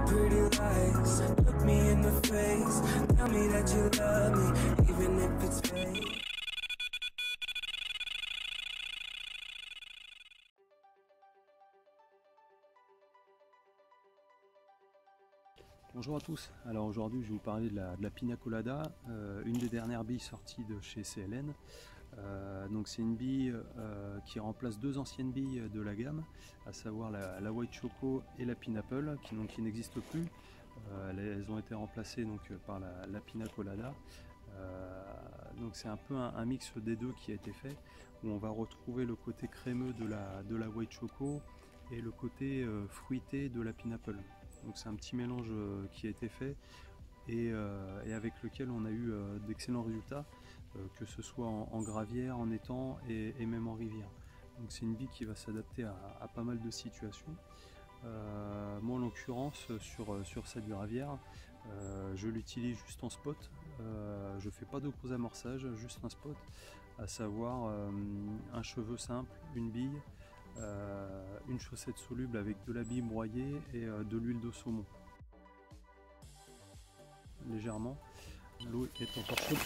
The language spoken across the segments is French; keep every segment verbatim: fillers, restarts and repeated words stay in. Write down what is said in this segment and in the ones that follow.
pretty lies, look me in the face, tell me that you love me, even if it's fake. Bonjour à tous, alors aujourd'hui je vais vous parler de la, de la Pina Colada, euh, une des dernières billes sorties de chez C L N. Euh, donc c'est une bille euh, qui remplace deux anciennes billes de la gamme, à savoir la, la White Choco et la Pineapple, qui, qui n'existent plus. Euh, elles ont été remplacées donc, par la, la Pina Colada. Euh, donc c'est un peu un, un mix des deux qui a été fait, où on va retrouver le côté crémeux de la, de la White Choco et le côté euh, fruité de la Pineapple. Donc c'est un petit mélange euh, qui a été fait et, euh, et avec lequel on a eu euh, d'excellents résultats, euh, que ce soit en, en gravière, en étang et, et même en rivière. Donc c'est une bille qui va s'adapter à, à pas mal de situations. Euh, moi en l'occurrence sur, sur cette gravière, euh, je l'utilise juste en spot. Euh, je fais pas de gros amorçage, juste un spot, à savoir euh, un cheveu simple, une bille, Euh, une chaussette soluble avec de la bille broyée et euh, de l'huile de saumon. Légèrement, l'eau est encore chaude.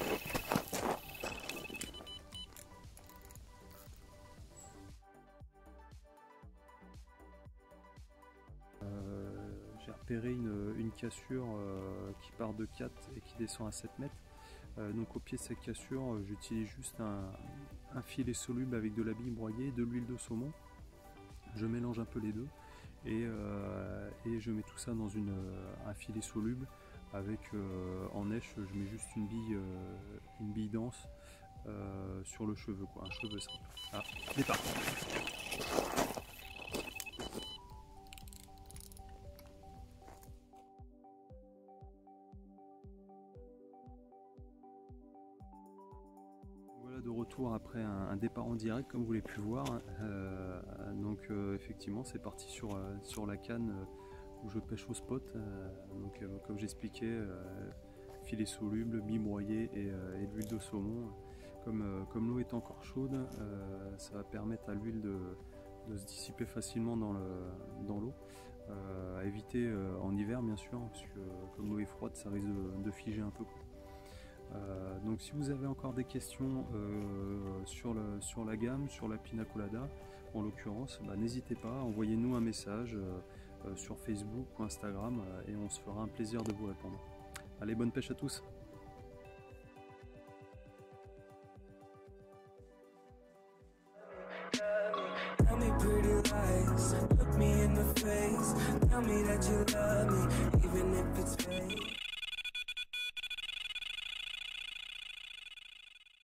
Euh, J'ai repéré une, une cassure euh, qui part de quatre et qui descend à sept mètres. Euh, donc au pied de cette cassure, euh, j'utilise juste un, un filet soluble avec de la bille broyée, de l'huile de saumon. Je mélange un peu les deux et, euh, et je mets tout ça dans une, un filet soluble avec euh, en nèche, je mets juste une bille, euh, une bille dense euh, sur le cheveu, quoi, un cheveu simple. Ah, départ. Voilà de retour après un, un départ en direct comme vous l'avez pu voir. Euh, donc euh, effectivement c'est parti sur, euh, sur la canne euh, où je pêche au spot. Euh, donc euh, comme j'expliquais, euh, filet soluble, bille broyée et, euh, et de l'huile de saumon. Comme, euh, comme l'eau est encore chaude, euh, ça va permettre à l'huile de, de se dissiper facilement dans l'eau. Dans euh, à éviter euh, en hiver bien sûr, parce que comme l'eau est froide ça risque de, de figer un peu. Euh, donc si vous avez encore des questions euh, sur, le, sur la gamme, sur la Pina Colada en l'occurrence, bah, n'hésitez pas, envoyez-nous un message euh, euh, sur Facebook ou Instagram euh, et on se fera un plaisir de vous répondre. Allez, bonne pêche à tous! Tell me pretty lies, look me in the face, tell me that you love me, even if it's fake.